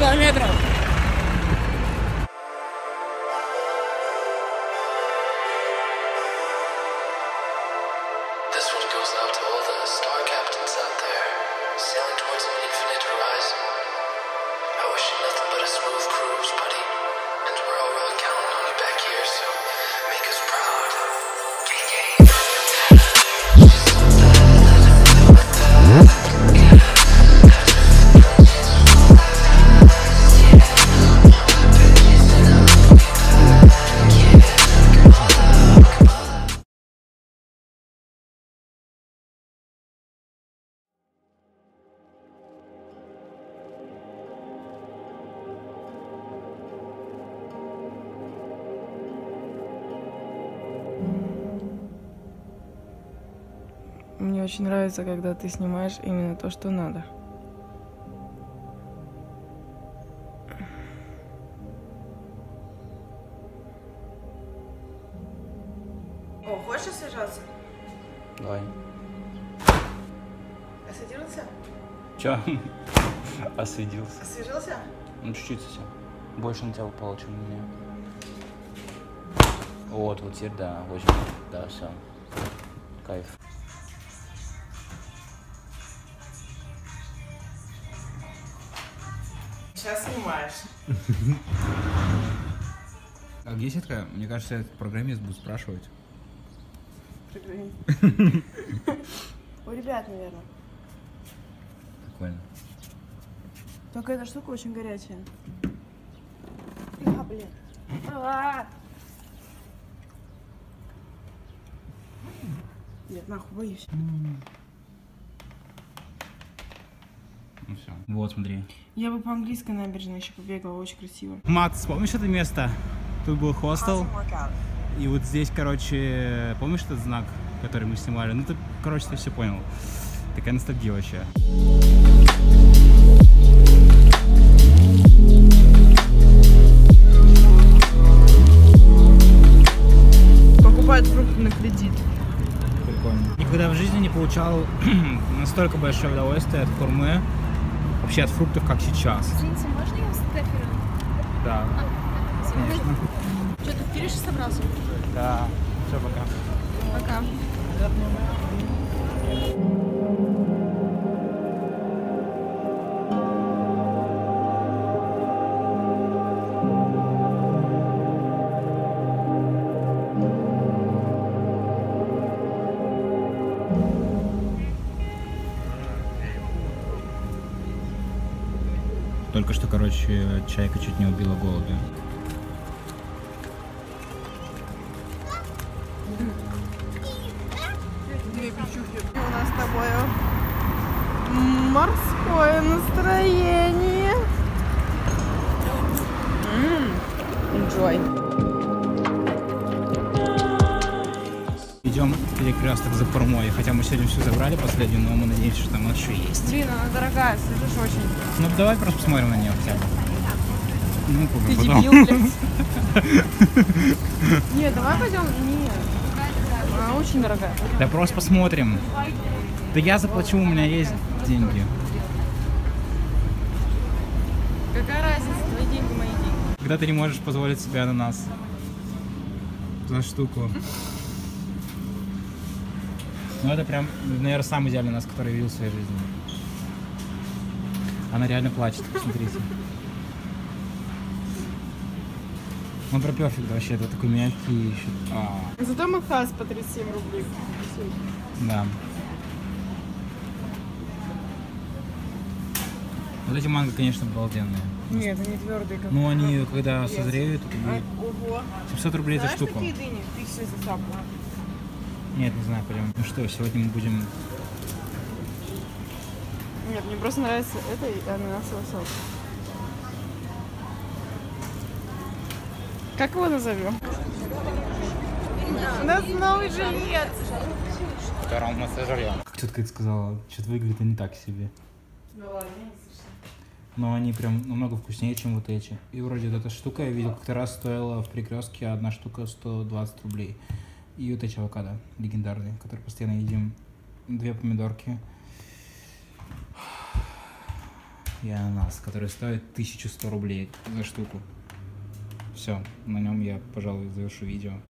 километров. Мне очень нравится, когда ты снимаешь именно то, что надо. О, хочешь освежаться? Давай. Освежился? Чё? Осведился. Освежился? Ну, чуть-чуть совсем. Больше на тебя упало, чем на меня. Вот теперь, да, очень. Да, все. Кайф. Сейчас снимаешь. А где сетка? Мне кажется, этот программист будет спрашивать. Программист. У ребят, наверное. Прикольно. Только эта штука очень горячая. А, блин. Нет, нахуй, боюсь. Ну все. Вот, смотри. Я бы по английской набережной еще побегала, очень красиво. Макс, помнишь это место? Тут был хостел. И вот здесь, короче, помнишь этот знак, который мы снимали? Ну, ты, короче, ты все понял. Такая ностальгия вообще. Покупают фрукты на кредит. Прикольно. Никогда в жизни не получал настолько большое удовольствие от хурмы, вообще от фруктов, как сейчас. Извините, можно я сфотографирую? Да, конечно. Что, ты в Кирюше собрался? Да, все, пока. Пока. Только что, короче, чайка чуть не убила голубя. У нас с тобой морское настроение. Enjoy. Идем в перекресток за хурмой, хотя мы сегодня все забрали последнюю, но мы надеемся, что там еще есть. Блин, она дорогая, слышишь, очень. Ну давай просто посмотрим на нее хотя бы. Ну, Ты потом. дебил, блядь. Нет, давай пойдем. Нет. Она очень дорогая. Да просто посмотрим. Да я заплачу, у меня есть деньги. Какая разница, твои деньги, мои деньги. Когда ты не можешь позволить себе ананас за штуку. Ну это прям, наверное, самый идеальный ананас, который я видел в своей жизни. Она реально плачет, посмотрите. Он про перфект вообще, это такой мягкий еще. Зато мы хас по 37 рублей. Да. Вот эти манго, конечно, обалденные. Нет, они твердые. Как Ну они, когда созреют, это будет Ого. 700 рублей за Знаешь, штуку. какие дыни? 1000 за сапу. Нет, не знаю, пойдем. Ну что, сегодня мы будем... Нет, мне просто нравится это и ананасовый сок. Как его назовем? У нас новый жилец. Которому мы сожрем. Как тетка это сказала, что-то выглядит не так себе. Ну ладно, не слышно. Но они прям намного вкуснее, чем вот эти. И вроде вот эта штука, я видел, как-то раз стоила в перекрестке одна штука 120 рублей. И вот эти авокадо легендарные, которые постоянно едим. 2 помидорки. и ананас, который стоит 1100 рублей за штуку. Все, на нем я, пожалуй, завершу видео.